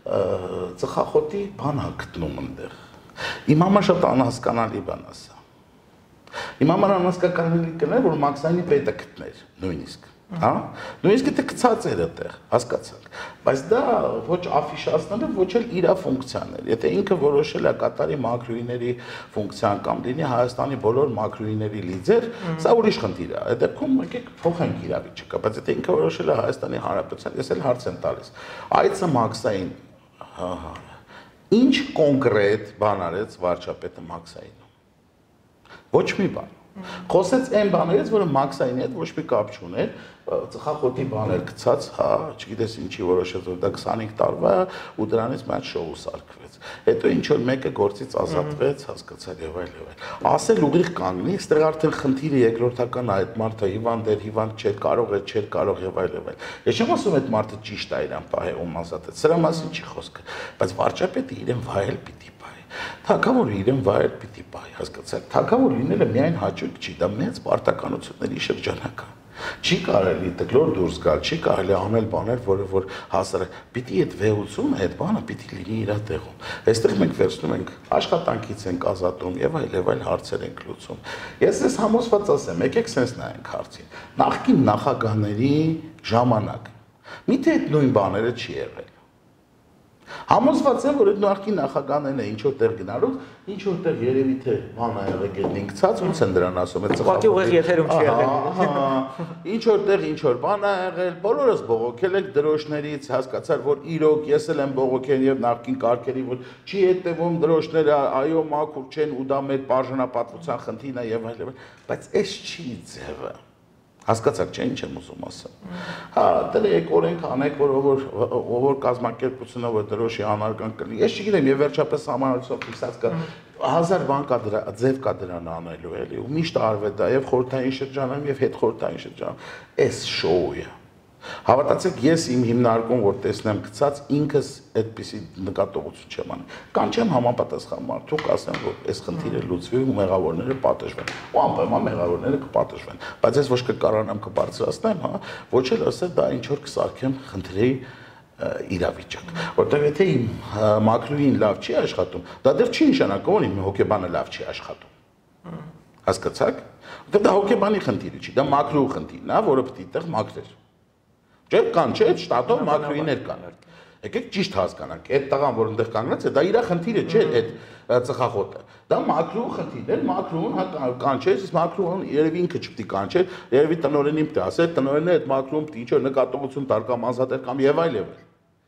ծխախոտի բան է գտնում այնտեղ։ Իմ համար շատ անհասկանալի բան է սա։ Իմ համար անհասկանալի կներ, որ մաքսայինի պետը գտներ նույնիսկ, հա? Նույնիսկ եթե գցած էր այդտեղ, հասկացաք։ Բայց դա ոչ աֆիշացնելը, ոչ էլ իր ֆունկցիան էր։ Եթե ինքը որոշել է Կատարի մակրոյիների ֆունկցիան կամ լինի Հայաստանի բոլոր մակրոյիների լիդեր, սա ուրիշ խնդիր է։ Այդ դեպքում եկեք փոխենք իրավիճակը, բայց եթե ինքը որոշել է Հայաստանի Հանրապետության, ես էլ հարց եմ տալիս։ Այցը մաքսային, հա, ինչ կոնկրետ բան արեց վարչապետը մաքսայինում։ Ոչ մի բան։ Խոսեց այն բաներից, որը Մաքսային հետ ոչ մի կապ չուներ, ծխախոտի բաներ գցած, հա, չգիտես ինչի որոշեց, որ դա 25 տարվա է ու դրանից մի հատ շոու սարքվեց։ Հետո ինչ որ մեկը գործից ազատվեց, հասկացար եւ այլ եւ այլ։ Ասել ուղիղ կանգնի, այստեղ արդեն խնդիրը երկրորդական է, այդ մարդը հիվանդ էր, հիվանդ չէր, կարող էր, չէր կարող եւ այլ եւ այլ։ Ես չեմ ասում այդ մարդը ճիշտ է իրան պահում ազատեց, սրա մասին չի խոսքը, բայց վարչապետը իրեն վայել պիտի պահի։ Թագավորը իրեն վայել պիտի պահի, հասկացաք։ Թագավոր լինելը միայն հաճույք չի, դա մեծ պարտականությունների շրջանակ է։ Չի կարելի դգլոր դուրս գալ, չի կարելի անել բաներ, որը որ հասարակ պիտի այդ վեհությունը, այդ բանը պիտի լինի իր տեղում։ Այստեղ մենք վերցնում ենք աշխատանքից ենք ազատում եւ այլ հարցեր ենք լուծում։ Ես ես համոզված ասեմ, եկեք sense նայենք հարցին։ Նախկին նախագահների ժամանակ միթե այդ նույն բաները չի եղել։ Համոզված եմ, որ այդ նախկին նախագահներն է ինչ որտեղ գնալուց, ինչ որտեղ երևի թե բան ա եղել գետնինգցած, ոնց են դրան ասում, այդ ծխախոտի ուղիղ եթերում չի եղել։ Ինչ որտեղ ինչ որ բան ա եղել, բոլորս բողոքել եք դրոշներից, հասկացար, որ իրոք ես էլ եմ բողոքել եւ նախկին կարգերի, որ չի հետևում դրոշները, այո, մաքուր չեն ու դա մեր բաժանապատվության խնդիրն է եւ այլ, բայց այս չի ձևը։ Հասկացաք, չէ՞ ինչ եմ ուզում ասել։ Հա, դրեք օրենք անեք, որ կազմակերպությունը որ դրոշի անարգան կլինի։ Ես չգիտեմ, եւ վերջապես համանալսով ֆիքսած կա 1000 բան կա դրա, ձև կա դրան անելու էլի, ու միշտ արվե դա եւ խորհրդային շրջանում եւ հետ խորհրդային շրջանում։ Էս շոու է։ Հավատացեք, ես իմ հիմնարկում որ տեսնեմ գցած ինքս այդպիսի նկատողություն չեմ անի։ Կան չեմ համապատասխան մարդու, ասեմ, որ այս խնդիրը լուծվի ու մեղավորները պատժվեն։ Ու անպայման մեղավորները կպատժվեն։ Բայց ես ոչ կկարանամ կբարձրացնեմ, հա, ոչ էլ ասել դա ինչ որ կսարքեմ խնդրի իրավիճակ։ Որտեղ եթե իմ մակրոին լավ չի աշխատում, դա դեռ չի նշանակում, որ իմ հոգեբանը լավ չի աշխատում։ Հասկացաք։ Որտեղ դա հոգեբանի խնդիրը չի, դա մակրոյի խնդիրն է, որը պետք է այդտեղ մաքրել։ Չէ՞ կան, չէ՞, շտատով մակրոիներ կան։ Եկեք ճիշտ հասկանանք, այդ տղան, որ այնտեղ կանգնած է, դա իր խնդիրը չէ, այդ ծխախոտը։ Դա մակրոյի խնդիրն է, մակրոյին հա կանչեր, իսկ մակրոյին երևի ինքը չպետք է կանչեր, երևի տնօրենին պետք է ասել, տնօրենը այդ մակրոյին պետք է ինչ-որ նկատողություն տար կամ ազատել կամ եւ այլ եւ այլ։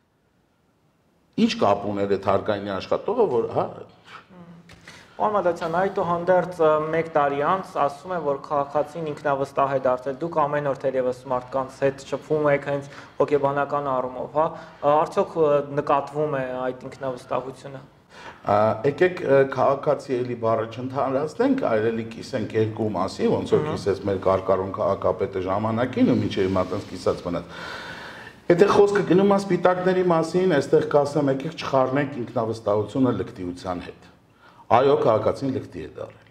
Ինչ կապ ուներ այդ հարկայինի աշխատողը, որ հա Պարոն Մադացյան, այդուհանդերձ 1 տարի անց ասում են, որ քաղաքացին ինքնավստահ է դարձել։ Դուք ամեն օր թերևս մարդկանց հետ շփվում եք հենց հոգեբանական առումով, հա։ Արդյոք նկատվում է այդ ինքնավստահությունը։ Եկեք քաղաքացի էլի բառը չընդհանրացնենք, այլ էլի կիսենք երկու մասի, ոնց որ կիսեց մեր կարկառուն քաղաքապետը ժամանակին ու մինչև հիմա տենց կիսած մնաց։ Եթե խոսքը գնում է սպիտակների մասին, այստեղ կասեմ, եկեք չխառնենք ինքնավստահությունը լկտիության հետ։ Այո, քաղաքացին լկտի է դարել։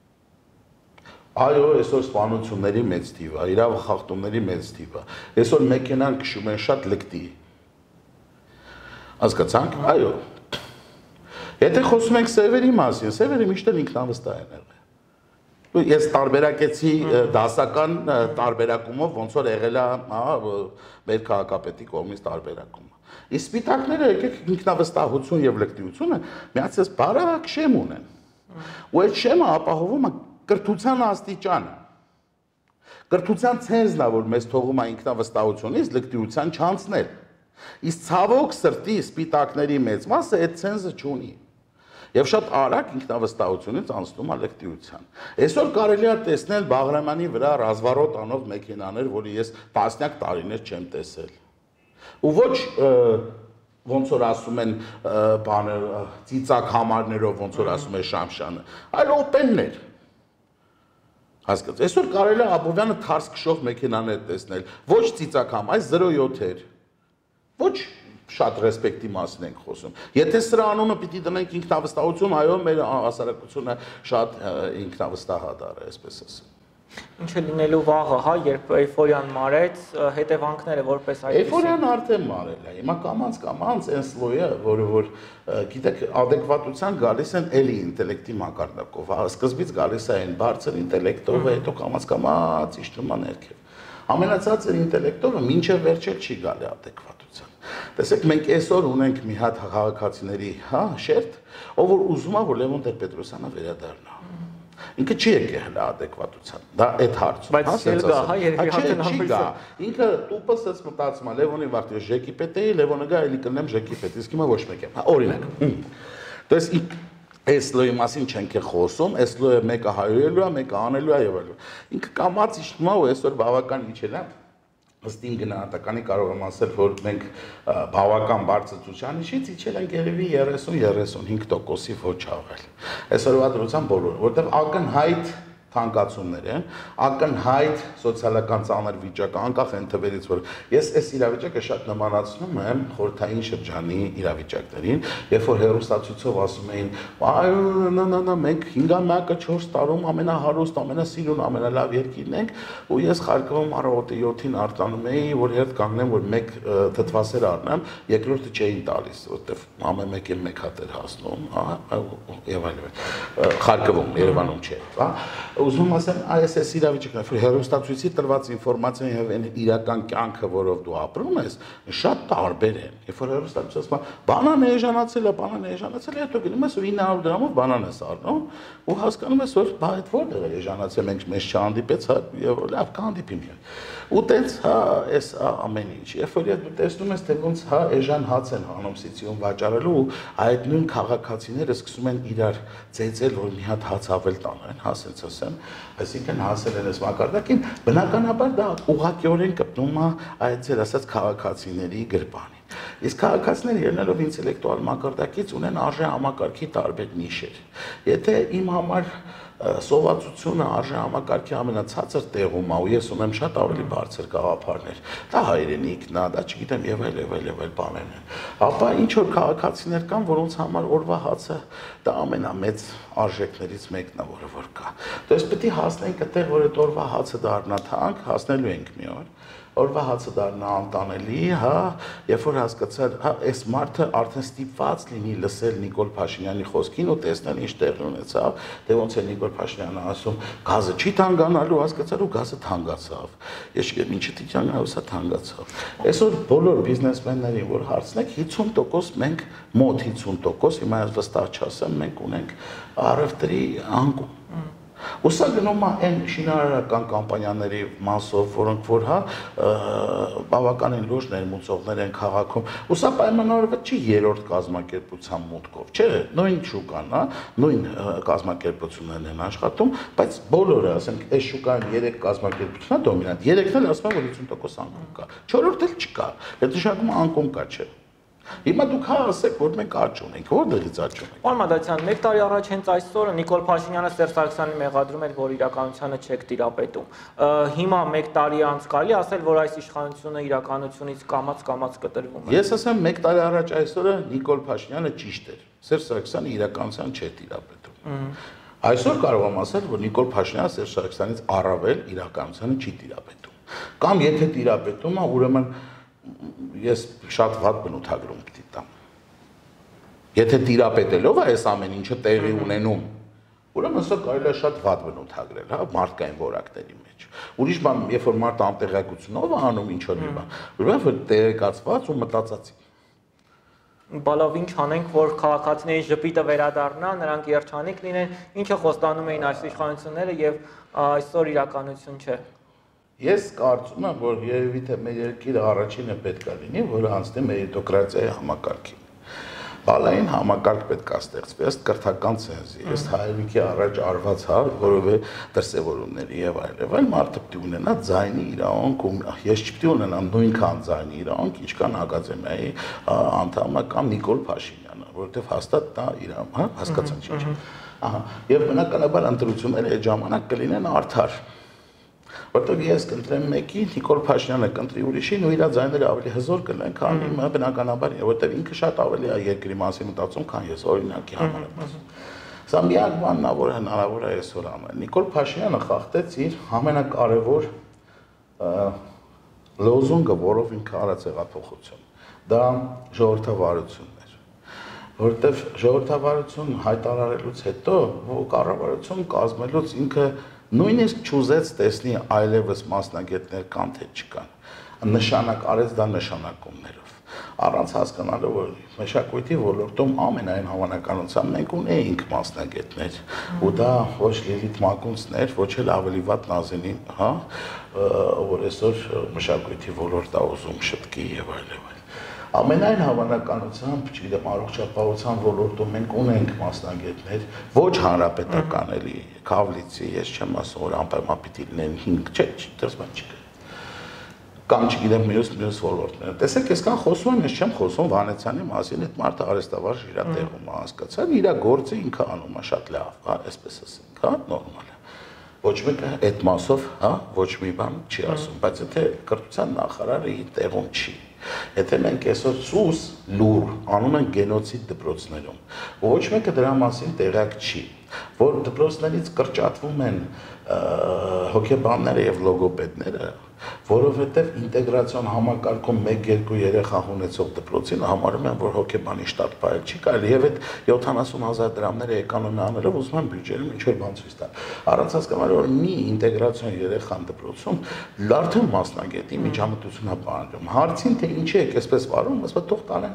Այո, այսօր սպանությունների մեծ թիվ է, իրավախախտումների մեծ թիվ է։ Այսօր մեքենան քշում են շատ լկտի։ Հասկացանք, այո։ Եթե խոսում ենք սևերի մասին, սևերը միշտ էլ ինքնավստահ են եղել։ Ես տարբերակեցի դասական տարբերակումով, ոնց որ եղել է մեր քաղաքապետի կողմից տարբերակումը։ Իսկ սպիտակները եկեք ինքնավստահություն եւ լկտիությունը միացած բարակ շեմ ունեն։ Ու այդ շեմը ապահովում է կրթության աստիճանը։ Կրթության ցենզն է, որ մեզ թողում է ինքնավստահությունից լկտիության չանցնել։ Իսկ ցավոք սրտի սպիտակների մեծ մասը այդ ցենզը չունի։ Եվ շատ արագ ինքնավստահությունից անցնում է լկտիության։ Այսօր կարելի է տեսնել Բաղրամյանի վրա ռազվարոտ անող մեքենաներ, որը ես տասնյակ տարիներ չեմ տեսել։ Ու ոչ ոնց որ ասում են բաներ ծիծակ համարներով ոնց որ ասում է Շամշանը, այլ օպեններ։ Հասկացա։ Այսօր կարելի է Աբովյանը թարս քշող մեքենաներ տեսնել, ոչ ծիծակ համ, այլ 0.7-եր։ Ոչ շատ ռեսպեկտի մասին ենք խոսում։ Եթե սրա անունը պիտի դնենք ինքնավստահություն, այո, մեր հասարակությունը շատ ինքնավստահ է դառը, այսպես ասեմ։ Ինչ է լինելու վաղը, հա, երբ էյֆորիան մարեց, հետևանքները որպես այդպես։ Էյֆորիան արդեն մարել է։ Հիմա կամած այն սլոյը, որ գիտեք, adekvatության գալիս են էլի ինտելեկտի մակարդակով, սկզբից գալիս է այն բարձր ինտելեկտով, հետո կամած իջնում է ներքև։ Ամենացածր ինտելեկտովը մինչև վերջել չի գալի adekvatության։ Տեսեք, մենք այսօր ունենք մի հատ քաղաքացիների, հա, շերտ, ով որ ուզում է, որ Լևոն Տեր-Պետրոսյանը վերադառնա։ Ինքը չի եկել հələ adekvatության։ Դա այդ հարցում, հա, սենց գա, հա, երևի հատեն ամբողջ։ Ինքը տուպը սենց մտածում է, Լևոնի վաղտի ժեկի պետ էի, Լևոնը գա էլի կնեմ ժեկի պետ, իսկ հիմա ոչ մեկ եմ, հա, օրինակ։ Դες Այս լոյի մասին չենք խոսում, այս լոյը մեկը հայրելու է, մեկը անելու է եւ այլն։ Ինքը կամած իշխնում է ու այսօր բավական իջել է։ Ըստ իմ գնահատականի կարող եմ ասել, որ մենք բավական բարձր ցուցանիշից իջել ենք երևի 30-35%-ի ոչ ավել։ Այսօրվա դրությամբ բոլորը, որտեղ ակնհայտ թանկացումներ են, ակնհայտ սոցիալական ծանր վիճակ, անկախ այն թվերից, որ ես այս իրավիճակը շատ նմանացնում եմ խորհրդային շրջանի իրավիճակներին, երբ որ հեռուստացույցով ասում էին, մենք 5-ը 4 տարում ամենահարուստ, ամենասիրուն, ամենալավ երկիրն ենք, ու ես Խարկովում առավոտի 7-ին արտանում էի, որ երբ կանգնեմ, որ մեկ թթվասեր առնեմ, երկրորդը չէին տալիս, որտեվ ամեն մեկին մեկ հատ էր հասնում, եւ այլն։ Խարկովում, Երևանում չէ, հա։ Ուզում ասեմ, այս իրավիճակն է, որ հեռուստացույցի տրված ինֆորմացիան եւ այն իրական կյանքը, որով դու ապրում ես, շատ տարբեր են։ Երբ որ հեռուստացույցը ասում է, բանան էժանացել է, հետո գնում ես ու 900 դրամով բանան ես առնում, ու հասկանում ես, որ բա այդ որտեղ է էժանացել, մենք մեզ չհանդիպեց, հա, եւ լավ կհանդիպի մի։ Ու տենց, հա, այս ամեն ինչ։ Երբ որ դու տեսնում ես, թե ոնց հա էժան հաց են հանում Սիցիում վաճառելու, ու այդ նույն քաղաքացիները սկսում են իրար ծեծել, որ մի հատ հաց ավել տանեն, հա, ասենց ասեմ, այսինքն հասել են այս մակարդակին, բնականաբար դա ուղղակիորեն կպնում է այդ ձեր ասած քաղաքացիների գրպանին։ Իսկ քաղաքացիները ելնելով ինտելեկտուալ մակարդակից ունեն արժե համակարգի տարբեր նիշեր։ Եթե իմ համար սովածությունը արժե համակարգի ամենացածր տեղում է, ու ես ունեմ շատ ավելի բարձր գաղափարներ, դա հայրենիքն է, դա չգիտեմ եւ այլ բաներ են, ապա ինչ որ քաղաքացիներ կան, որոնց համար օրվա հացը դա ամենամեծ արժեքներից մեկն է, որը որ կա։ Դες պետք է հասնենք այդտեղ, որ այդ օրվա հացը դառնա թանկ, հասնելու ենք մի օր։ Օրվա հացը դառնա անտանելի, հա, երբ որ հասկացար, հա, այս մարդը արդեն ստիպված լինի լսել Նիկոլ Փաշինյանի խոսքին ու տեսնել ինչ տեղի ունեցավ, դե ոնց է Նիկոլ Փաշինյանը ասում, գազը չի թանկանալու, հասկացար ու գազը թանկացավ։ Ես չգիտեմ ինչի թանկանալու, սա թանկացավ։ Այսօր բոլոր բիզնեսմեններին, որ հարցնեք, 50% մենք մոտ 50%, հիմա ես վստահ չասեմ, մենք ունենք առևտրի անկում։ Ու սա գնում է այն շինարարական կամպանիաների մասով, որոնք որ հա բավականին լուրջ ներմուծողներ են քաղաքում։ Ու սա պայմանավորված չի երրորդ կազմակերպության մուտքով, չէ, նույն շուկան, հա, նույն կազմակերպություններն են աշխատում, բայց բոլորը, ասենք, այս շուկայում 3 կազմակերպություն է դոմինանտ, 3-ն էլ ասում են, որ 50% անկում կա։ 4-րդ էլ չկա։ Դա նշանակում է անկում կա, չէ։ Հիմա դուք հա ասեք, որ մենք աճ ունենք, որտեղից աճ ունենք։ Պարոն Մադասյան, 1 տարի առաջ հենց այսօրը Նիկոլ Փաշինյանը Սերժ Սարգսյանին մեղադրում էր, որ իրականությանը չեք տիրապետում։ Հիմա 1 տարի անց կարելի ասել, որ այս իշխանությունը իրականությունից կամաց կտրվում է։ Ես ասեմ 1 տարի առաջ այսօրը Նիկոլ Փաշինյանը ճիշտ էր։ Սերժ Սարգսյանը իրականության չէր տիրապետում։ Այսօր կարող եմ ասել, որ Նիկոլ Փաշինյանը Սերժ Սարգսյանից առավել իրականությանը չի տիրապետում։ Կամ եթե տիրապետում է, ուրեմն ես շատ վատ բնութագրում պիտի տամ։ Եթե տիրապետելով է այս ամեն ինչը տեղի ունենում, ուրեմն սա կարելի է շատ վատ բնութագրել, հա, մարդկային որակների մեջ։ Ուրիշ բան, երբ որ մարդը անտեղեկությունով է անում ինչ որ մի բան, ուրեմն որ տեղեկացված ու մտածածի։ Բալավ ինչ անենք, որ քաղաքացիների ժպիտը վերադառնա, նրանք երջանիկ լինեն, ինչը խոստանում էին այս իշխանությունները եւ այսօր իրականություն չէ։ Ես կարծում եմ, որ երևի թե մեր երկիրը առաջինը պետք է լինի, որը անցնի մերիտոկրատիայի համակարգին։ Բալային համակարգ պետք է ստեղծվի, ըստ կրթական ցենզի, ըստ հայրենիքի առաջ արված հա, որովե դրսևորումների եւ այլն, մարդը պետք է ունենա ձայնի իրավունք, ու ես չպետք է ունենամ նույնքան ձայնի իրավունք, ինչքան ակադեմիայի անդամը կամ Նիկոլ Փաշինյանը, որովհետեւ հաստատ դա իրավունք, հա, հասկացան չէ։ Ահա, եւ բնականաբար ընտրությունները այդ ժամանակ կլինեն արդար։ Որտեղ ես կընտրեմ մեկի, Նիկոլ Փաշինյանը կընտրի ուրիշին ու իր ձայները ավելի հզոր կլեն, քան իմը բնականաբար, որտեղ ինքը շատ ավելի է երկրի մասին մտածում, քան ես օրինակի համար եմ ասում։ Սա միակ բանն է, որ հնարավոր է այսօր անել։ Նիկոլ Փաշինյանը խախտեց իր ամենակարևոր լոզունգը, որով ինքը արած հեղափոխություն։ Դա ժողովրդավարությունն էր։ Որտեղ ժողովրդավարություն հայտարարելուց հետո կառավարություն կազմելուց ինքը նույնիսկ չուզեց տեսնի այլևս մասնագետներ կան թե չկան, նշանակ արեց դա նշանակումներով, առանց հասկանալու, որ մշակույթի ոլորտում ամենայն հավանականությամբ մենք ունեինք մասնագետներ, ու դա ոչ Լիլիթ Մակունցն էր, ոչ էլ ավելի վատ Նազենին, հա, որ այսօր մշակույթի ոլորտը ուզում շտկի եւ այլն։ Ամենայն հավանականությամբ, չգիտեմ, առողջապահության ոլորտում մենք ունենք մասնագետներ, ոչ հանրապետական էլի, Քավլիցի, ես չեմ ասում, որ անպայման պիտի լինեն 5, չէ, դեռ բան չկա։ Կամ չգիտեմ, մյուս ոլորտները։ Տեսեք, այսքան խոսում եմ, ես չեմ խոսում Վանեցյանի մասին, այդ մարդը արհեստավարժ իր տեղում է, հասկացան, իր գործը ինքը անում է շատ լավ, հա, այսպես ասենք, հա, նորմալ է։ Ոչ մեկը այդ մասով, հա, ոչ մի բան չի ասում, բայց եթե կրթության նախարարը իր տեղում չի։ Եթե մենք այսօր սուս լուր անում ենք գենոցիդ դպրոցներում, ոչ մեկը դրա մասին տեղյակ չի, որ դպրոցներից կրճատվում են հոգեբանները եւ լոգոպեդները, որովհետեւ ինտեգրացիոն համակարգում 1-2 երեխա ունեցող դպրոցին համարում են, որ հոգեբանի շտատ բայել չի կարելի եւ այդ 70,000 դրամները էկոնոմիա անելով ուզում են բյուջեում ինչ-որ բան ցույց տալ։ Առանց հասկանալու որ մի ինտեգրացիոն երեխան դպրոցում լարթն մասնագետի միջամտություն է բանջում։ Հարցին թե ինչի է այսպես վարում, ասում թող տանեն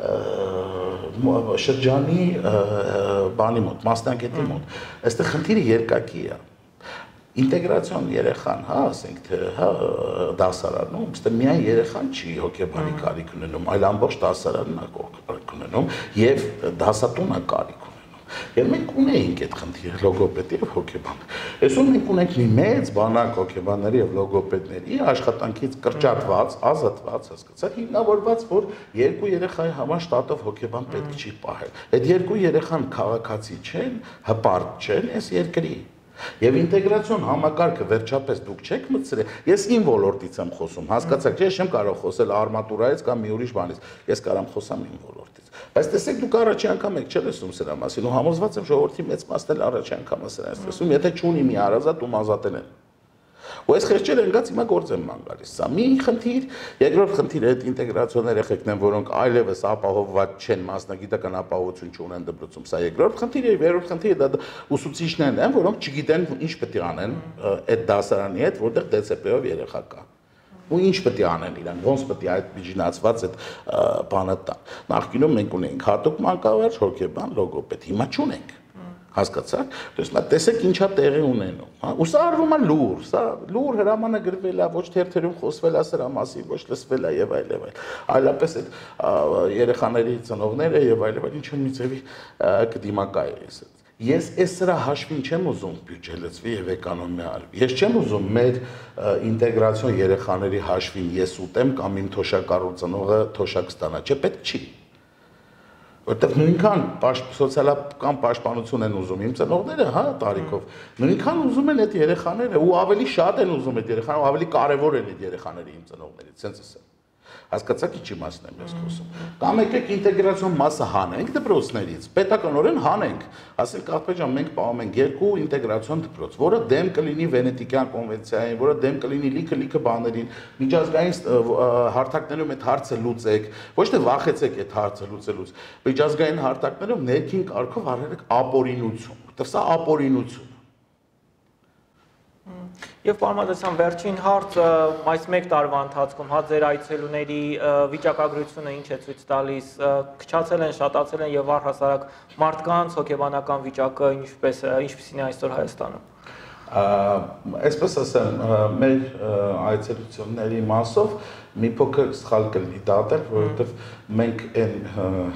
շրջանի բանի մոտ, մասնագետի մոտ։ Այստեղ խնդիրը երկակի է։ Ինտեգրացիոն երեխան, հա, ասենք թե հա դասարանում, ըստ միայն երեխան չի հոգեբանի կարիք ունենում, այլ ամբողջ դասարանն է կարիք ունենում եւ դասատունը կարիք ունենում։ Եվ մենք ունենք այդ խնդիրը լոգոպեդի եւ հոգեբան։ Այսօր մենք ունենք մի մեծ բանակ հոգեբանների եւ լոգոպեդների աշխատանքից կրճատված, ազատված, հասկացա, հիմնավորված, որ 2 երեխայի համար շտատով հոգեբան պետք չի պահել։ Այդ 2 երեխան քաղաքացի չեն, հպարտ չեն այս երկրի։ Եվ ինտեգրացիոն համակարգը վերջապես դուք չեք մտցրել։ Ես իմ ոլորտից եմ խոսում, հասկացաք, ես չեմ կարող խոսել արմատուրայից կամ մի ուրիշ բանից։ Ես կարամ խոսամ իմ ոլորտից։ Բայց տեսեք, դուք առաջի անգամ եք չել ասում սրա մասին ու համոզված եմ ժողովրդի մեծ մասն էլ առաջի անգամ է սրանից ասում, եթե չունի մի հարազատ ում ազատել են։ Ու այս խեղճերը ընկած հիմա գործ են ման գալիս։ Սա մի խնդիր, երկրորդ խնդիրը այդ ինտեգրացիոն երեխեքն են, որոնք այլևս ապահովված չեն, մասնագիտական ապահովություն չունեն դպրոցում։ Սա երկրորդ խնդիրը, եւ երրորդ խնդիրը դա ուսուցիչներն են, որոնք չգիտեն ինչ պետք է անեն այդ դասարանի հետ, որտեղ ԴՑՊ-ով երեխա կա։ Ու ինչ պետք է անեն իրանք, ոնց պետք է այդ բիժինացված այդ բանը տան։ Նախկինում մենք ունեինք հատուկ մանկավարժ, հոգեբան, լոգոպեդ, հիմա չունենք։ Հասկացաք, տեսեք ինչա տեղի ունենում, հա, ու սա արվում է լուր, սա լուր հրամանը գրվել է, ոչ թերթերում խոսվել է սրա մասին, ոչ լսվել է եւ այլ եւ այլ։ Այլապես այդ երեխաների ծնողները եւ այլ ինչ մի ձևի կդիմակայ է։ Ես այս սրա հաշվին չեմ ուզում բյուջե լծվի եւ էկոնոմիա արվի։ Ես չեմ ուզում մեր ինտեգրացիոն երեխաների հաշվին ես ուտեմ կամ իմ թոշակառու ծնողը թոշակ ստանա, չէ, պետք չի։ Որտեղ նույնքան սոցիալական պաշտպանություն են ուզում իմ ծնողները, հա, տարիքով, նույնքան ուզում են այդ երեխաները ու ավելի շատ են ուզում այդ երեխաները, ավելի կարևոր են այդ երեխաները իմ ծնողներից, sense ասեմ։ Հասկացաք ինչի մասն եմ ես խոսում։ Կամ եկեք ինտեգրացիոն մասը հանենք դպրոցներից, պետականորեն հանենք։ Ասենք Աղբեջան մենք պահում ենք 2 ինտեգրացիոն դպրոց, որը դեմ կլինի Վենետիկյան կոնվենցիային, որը դեմ կլինի լիքը բաներին, միջազգային հարթակներում այդ հարցը լուծեք, ոչ թե վախեցեք այդ հարցը լուծելուց։ Միջազգային հարթակներում ներքին կարգով արեք ապօրինություն, որտեղ սա ապօրինություն։ Եվ պարմատության վերջին հարցը այս 1 տարվա ընթացքում հա ձեր այցելուների վիճակագրությունը ինչ է ցույց տալիս, քչացել են, շատացել են եւ առհասարակ մարդկանց հոգեբանական վիճակը ինչպեսին է այսօր Հայաստանում։ Այսպես ասեմ, մեր այցելությունների մասով մի փոքր սխալ կլինի դատել, որովհետեւ մենք այն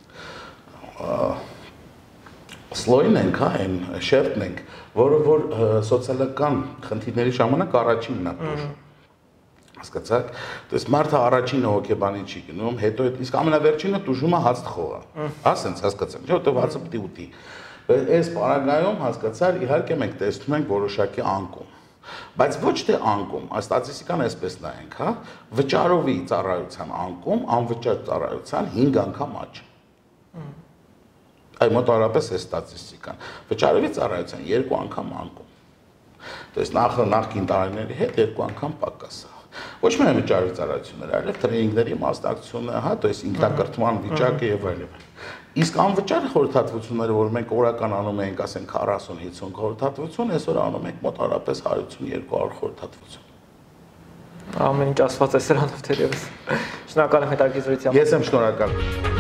սլոյն ենք, հա, այն շերտն ենք, որը որ սոցիալական խնդիրների ժամանակ առաջինն է տուժում։ Հասկացաք, դες մարդը առաջինը հոգեբանի չի գնում, հետո իսկ ամենավերջինը տուժում է հաց թխողը։ Հա, սենց հասկացանք, չէ՞ որտեղ հացը պիտի ուտի։ Այս պարագայում հասկացար, իհարկե մենք տեսնում ենք որոշակի անկում։ Բայց ոչ թե անկում, ստատիստիկան այսպես նայենք, հա, վճարովի ծառայության անկում, անվճար ծառայության 5 անգամ աճ։ Այ մոտավորապես է ստատիստիկան։ Վճարովի ծառայության 2 անգամ անկում։ Դες նախկին տարիների հետ 2 անգամ պակաս է։ Ոչ միայն վճարովի ծառայությունները, այլև տրեյնինգների մասնակցությունը, հա, то есть ինքնակրթման վիճակը եւ այլն։ Իսկ անվճար խորհրդատվությունները, որ մենք օրական անում ենք, ասենք 40-50 խորհրդատվություն, այսօր անում ենք մոտավորապես 150-200 խորհրդատվություն։ Ամեն ինչ ասված է սրանով թերևս։ Շնորհակալ եմ հետաքրքրությամբ։ Ես եմ շնորհակալ։